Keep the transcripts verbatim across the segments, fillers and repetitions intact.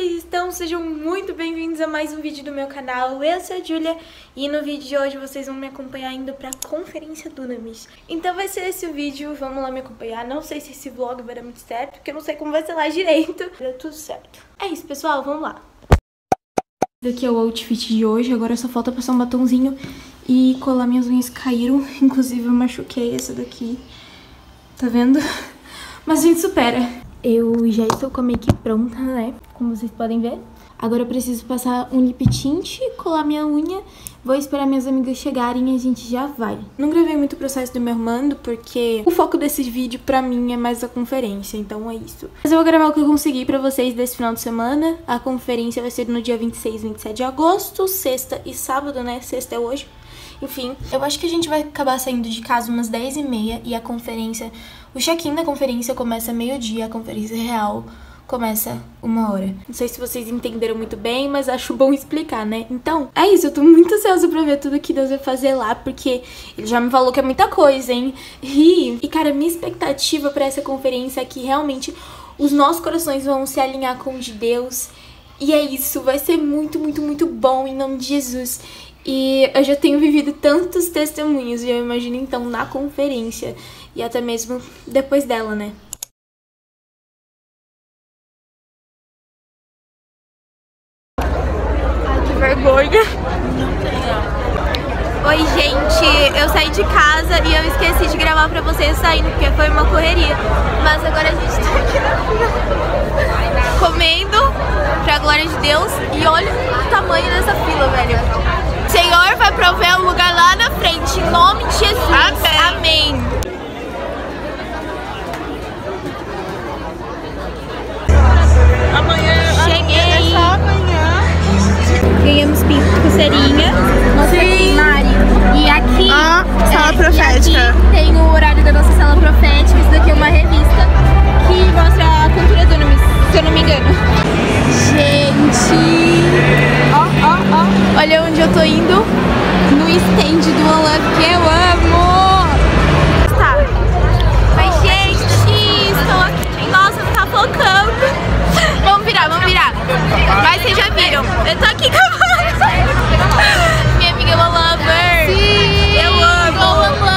vocês estão? Sejam muito bem-vindos a mais um vídeo do meu canal. Eu sou a Julia e no vídeo de hoje vocês vão me acompanhar indo pra Conferência Dunamis. Então vai ser esse o vídeo, vamos lá me acompanhar. Não sei se esse vlog vai dar muito certo, porque eu não sei como vai ser lá direito. Deu tudo certo. É isso, pessoal, vamos lá. Esse aqui é o outfit de hoje, agora só falta passar um batonzinho e colar. Minhas unhas caíram, inclusive eu machuquei essa daqui, tá vendo? Mas a gente supera. Eu já estou com a make pronta, né? Como vocês podem ver. Agora eu preciso passar um lip tint, colar minha unha. Vou esperar minhas amigas chegarem e a gente já vai. Não gravei muito o processo do me arrumando, porque o foco desse vídeo pra mim é mais a conferência, então é isso. Mas eu vou gravar o que eu consegui pra vocês desse final de semana. A conferência vai ser no dia vinte e seis e vinte e sete de agosto, sexta e sábado, né? Sexta é hoje. Enfim, eu acho que a gente vai acabar saindo de casa umas dez e meia e a conferência... O check-in da conferência começa meio-dia, a conferência real começa uma hora. Não sei se vocês entenderam muito bem, mas acho bom explicar, né? Então, é isso, eu tô muito ansiosa pra ver tudo que Deus vai fazer lá, porque ele já me falou que é muita coisa, hein? E, e cara, minha expectativa pra essa conferência é que realmente os nossos corações vão se alinhar com o de Deus. E é isso, vai ser muito, muito, muito bom em nome de Jesus. E eu já tenho vivido tantos testemunhos, e eu imagino então na conferência e até mesmo depois dela, né? Ai, que vergonha! Oi, gente, eu saí de casa e eu esqueci de gravar pra vocês saindo, porque foi uma correria. Mas agora a gente tá aqui na fila, comendo, pra glória de Deus. E olha o tamanho dessa fila, velho. Senhor vai prover um lugar lá na frente, em nome de Jesus. Amém. Amém. Amanhã. Cheguei. É só amanhã. Ganhamos pulseirinha. Nossa, aqui, Mari. E aqui, ah, sala é, profética. E aqui tem o horário da nossa sala profética. Isso daqui é uma revista que mostra a cultura Dunamis, se eu não me engano. Gente, ó, ó, ó. Olha onde eu tô indo. No stand do Olan, que eu amo. Tá. Mas, gente, estou aqui. Nossa, tá focando. Vamos virar, vamos virar. Mas vocês já viram. Eu tô aqui com a minha amiga Lover. Sim. Eu amo. Lover.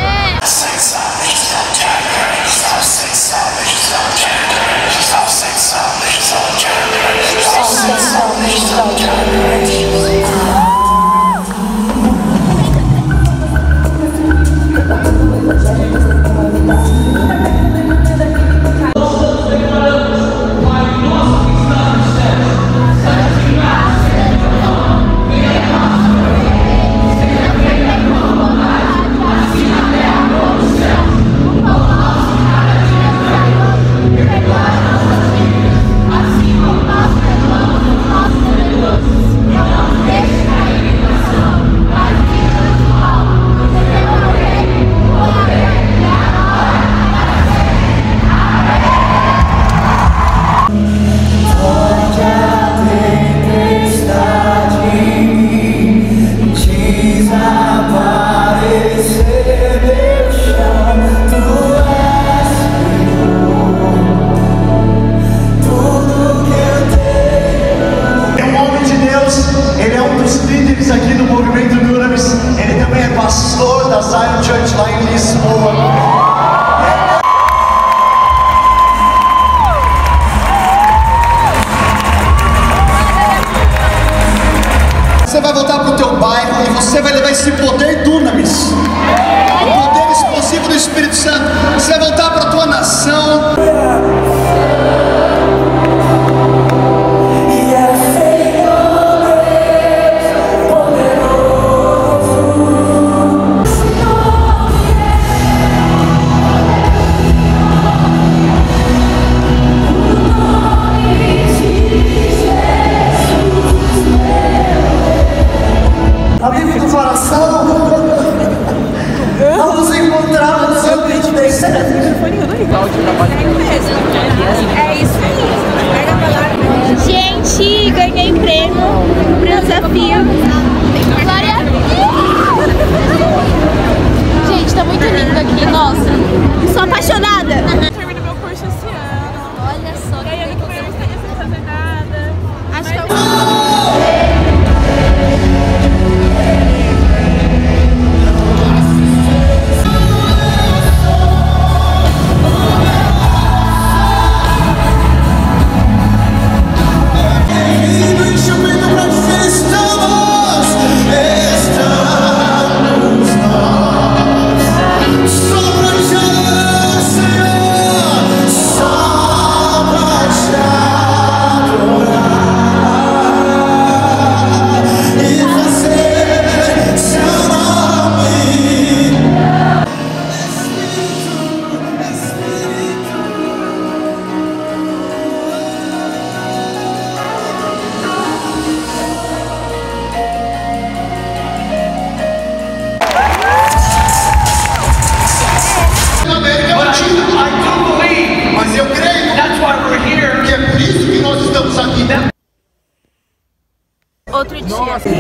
Você vai voltar para o teu bairro e você vai levar esse poder Dunamis, o poder explosivo do Espírito Santo. Você vai voltar para a tua nação. Amigo do coração, vamos encontrar no seu vídeo desse. É isso aí. Gente, ganhei prêmio pro desafio. Glória a Deus. Gente, tá muito lindo aqui, nossa. Sou apaixonada. Termino meu curso esse ano. Olha só. E aí, ano que vem eu não estaria sem fazer nada. outro dia.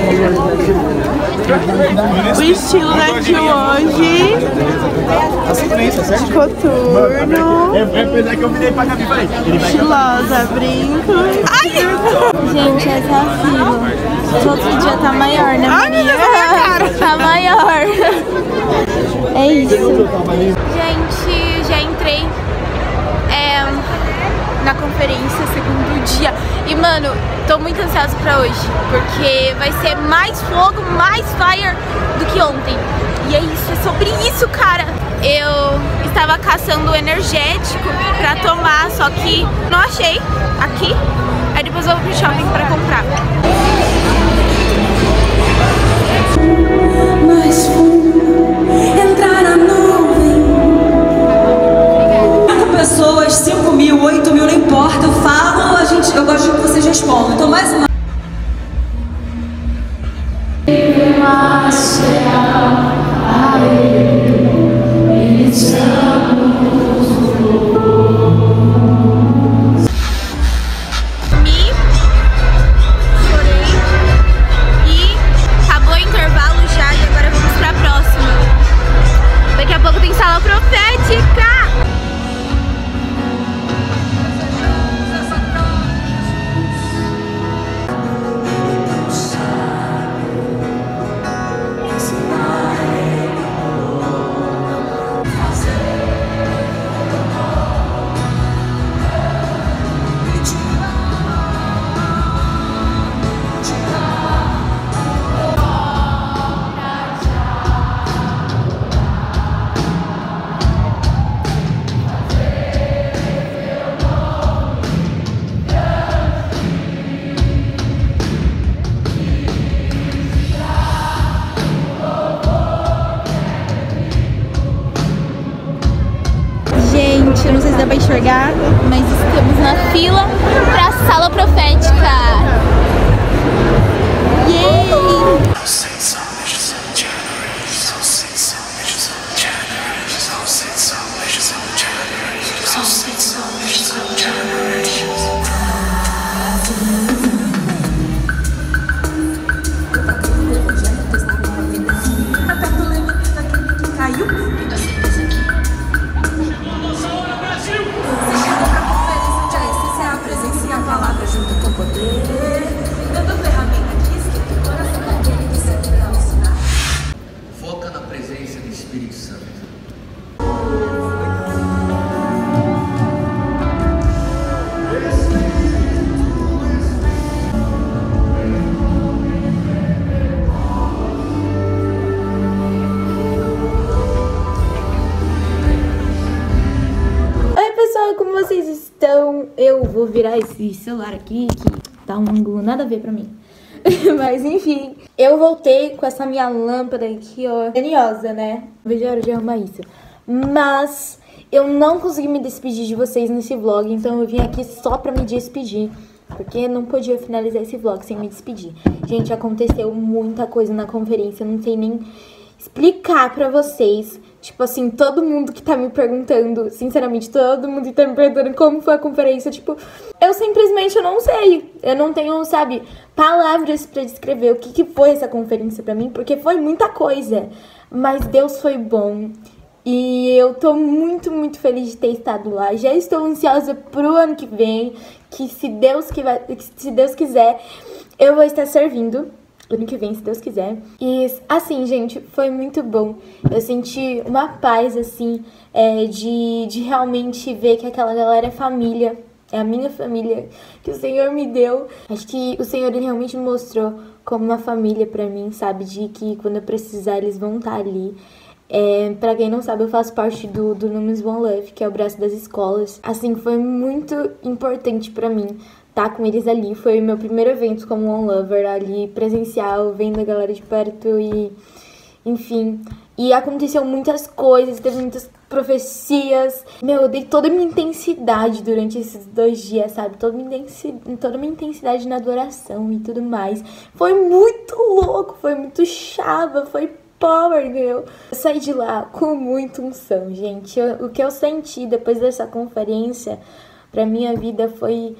O estilo daqui hoje, coturno, estilosa, brinco. Ai! Gente, essa é a fila. O outro dia tá maior, né? Ai, meu Deus, olha a cara. Tá maior. É isso. Gente, já entrei é, na conferência, segundo dia. E, mano, tô muito ansiosa pra hoje, porque vai ser mais fogo, mais fire do que ontem. E é isso, é sobre isso, cara. Eu estava caçando energético pra tomar, só que não achei aqui. Aí depois eu vou pro shopping pra comprar. Mais fundo, entrar na nuvem. Cinco pessoas, cinco mil, oito mil, não importa. Eu falo, a gente, eu gosto que vocês respondam. Então mais uma. Gente, eu não sei se dá pra enxergar, mas estamos na fila pra sala profética. Yay! Foca na presença do Espírito Santo. Oi pessoal, como vocês estão? Eu vou virar esse celular aqui que tá um ângulo nada a ver pra mim. Mas enfim, eu voltei com essa minha lâmpada aqui, ó, geniosa, né? Vejo a hora de arrumar isso. Mas eu não consegui me despedir de vocês nesse vlog, então eu vim aqui só pra me despedir, porque não podia finalizar esse vlog sem me despedir. Gente, aconteceu muita coisa na conferência, eu não sei nem explicar pra vocês. Tipo assim, todo mundo que tá me perguntando, sinceramente, todo mundo que tá me perguntando como foi a conferência, tipo, eu simplesmente não sei. Eu não tenho, sabe, palavras pra descrever o que, que foi essa conferência pra mim, porque foi muita coisa. Mas Deus foi bom. E eu tô muito, muito feliz de ter estado lá. Já estou ansiosa pro ano que vem, que se Deus, que vai, se Deus quiser, eu vou estar servindo. Ano que vem, se Deus quiser. E assim, gente, foi muito bom. Eu senti uma paz, assim, é, de, de realmente ver que aquela galera é família. É a minha família que o Senhor me deu. Acho que o Senhor ele realmente me mostrou como uma família pra mim, sabe? De que quando eu precisar, eles vão estar ali. É, pra quem não sabe, eu faço parte do, do Nunes One Love, que é o braço das escolas. Assim, foi muito importante pra mim tá com eles ali. Foi o meu primeiro evento como One Lover ali, presencial, vendo a galera de perto e... Enfim. E aconteceu muitas coisas, teve muitas profecias. Meu, eu dei toda a minha intensidade durante esses dois dias, sabe? Toda a minha intensidade, toda a minha intensidade na adoração e tudo mais. Foi muito louco, foi muito chava, foi power, meu. Eu saí de lá com muita unção, gente. Eu, o que eu senti depois dessa conferência pra minha vida foi...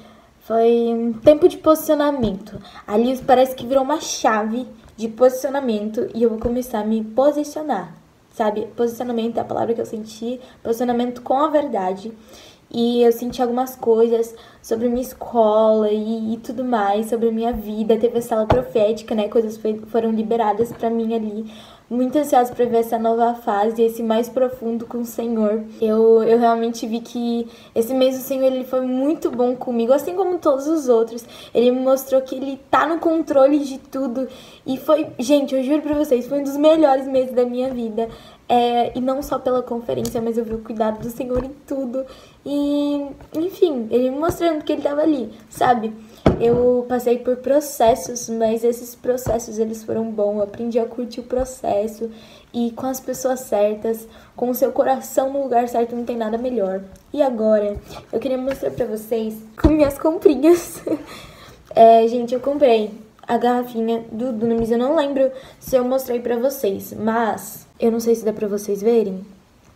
Foi um tempo de posicionamento. Ali parece que virou uma chave de posicionamento e eu vou começar a me posicionar, sabe? Posicionamento é a palavra que eu senti, posicionamento com a verdade. E eu senti algumas coisas sobre minha escola e, e tudo mais, sobre a minha vida. Teve a sala profética, né? Coisas foi, foram liberadas pra mim ali. Muito ansiosa pra ver essa nova fase, esse mais profundo com o Senhor. Eu, eu realmente vi que esse mês o Senhor ele foi muito bom comigo, assim como todos os outros. Ele me mostrou que Ele tá no controle de tudo. E foi, gente, eu juro pra vocês, foi um dos melhores meses da minha vida. É, e não só pela conferência, mas eu vi o cuidado do Senhor em tudo. E, enfim, Ele me mostrando que Ele tava ali, sabe? Eu passei por processos, mas esses processos, eles foram bons. Eu aprendi a curtir o processo e com as pessoas certas, com o seu coração no lugar certo, não tem nada melhor. E agora, eu queria mostrar pra vocês com minhas comprinhas. É, gente, eu comprei a garrafinha do Dunamis. Eu não lembro se eu mostrei pra vocês, mas eu não sei se dá pra vocês verem,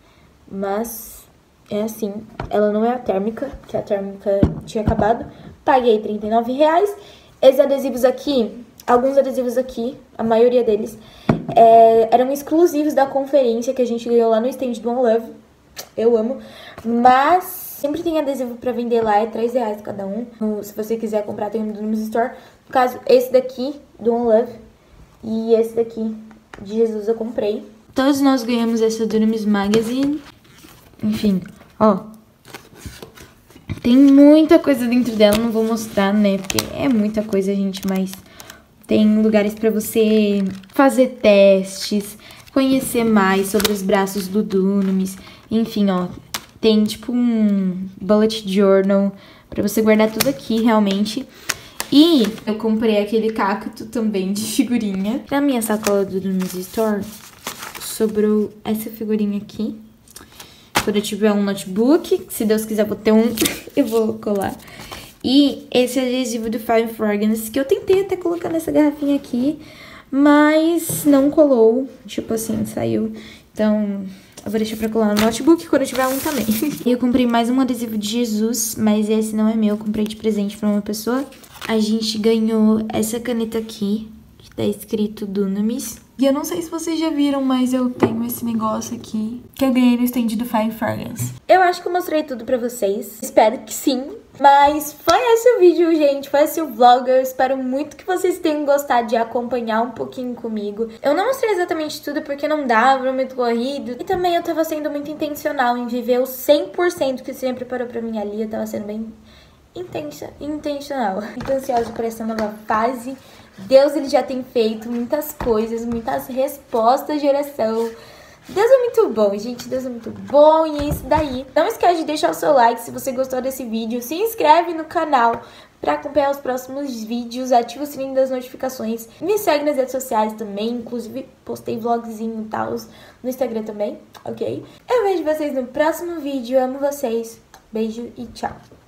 mas é assim. Ela não é a térmica, que a térmica tinha acabado. Paguei trinta e nove reais. Esses adesivos aqui, alguns adesivos aqui, a maioria deles, é, eram exclusivos da conferência que a gente ganhou lá no stand do One Love. Eu amo. Mas sempre tem adesivo pra vender lá, é três reais cada um. Se você quiser comprar, tem no Dunamis Store. No caso, esse daqui, do One Love, e esse daqui, de Jesus, eu comprei. Todos nós ganhamos essa Dunamis Magazine. Enfim, ó. Tem muita coisa dentro dela, não vou mostrar, né? Porque é muita coisa, gente, mas tem lugares pra você fazer testes, conhecer mais sobre os braços do Dunamis. Enfim, ó, tem tipo um bullet journal pra você guardar tudo aqui, realmente. E eu comprei aquele cacto também de figurinha. Na minha sacola do Dunamis Store, sobrou essa figurinha aqui. Quando eu tiver um notebook, se Deus quiser vou ter um, eu vou colar. E esse adesivo do Fine Fragrance, que eu tentei até colocar nessa garrafinha aqui, mas não colou, tipo assim, saiu. Então, eu vou deixar pra colar no notebook quando eu tiver um também. E eu comprei mais um adesivo de Jesus, mas esse não é meu, eu comprei de presente pra uma pessoa. A gente ganhou essa caneta aqui, que tá escrito Dunamis. E eu não sei se vocês já viram, mas eu tenho esse negócio aqui, que eu ganhei no stand do Fine Fragrance. Eu acho que eu mostrei tudo pra vocês. Espero que sim. Mas foi esse o vídeo, gente. Foi esse o vlog. Eu espero muito que vocês tenham gostado de acompanhar um pouquinho comigo. Eu não mostrei exatamente tudo porque não dava, era muito corrido. E também eu tava sendo muito intencional em viver o cem por cento que o Senhor preparou pra mim ali. Eu tava sendo bem intensa, intencional. Muito ansiosa por essa nova fase. Deus, ele já tem feito muitas coisas, muitas respostas de oração. Deus é muito bom, gente. Deus é muito bom e é isso daí. Não esquece de deixar o seu like se você gostou desse vídeo. Se inscreve no canal para acompanhar os próximos vídeos. Ativa o sininho das notificações. Me segue nas redes sociais também. Inclusive, postei vlogzinho e tal no Instagram também, ok? Eu vejo vocês no próximo vídeo. Eu amo vocês. Beijo e tchau.